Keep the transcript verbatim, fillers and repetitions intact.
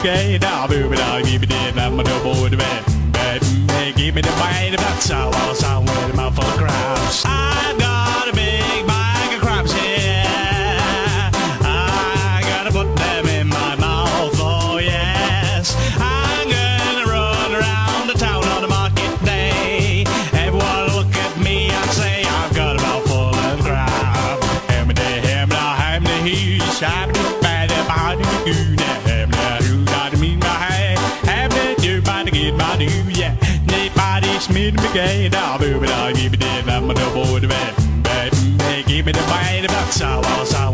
gay, now boo, but I'll give it in, I'm a double the bed. Hey, give me the bite, that's how I'll sound with a mouth full of crabs. I've got a big bag of crabs here. I gotta put them in my mouth, oh yes. I'm gonna run around the town on a market day. Everyone look at me and say I've got a mouth full of crab. Hem de hem da hem de he, shab de bad bad good. Hem de who got me my head. Hem de do bad good bad do yeah. Nobody's me to gay, now boo, but I'll give it in, I'm a double the bed. Give me the bite, that's how I'll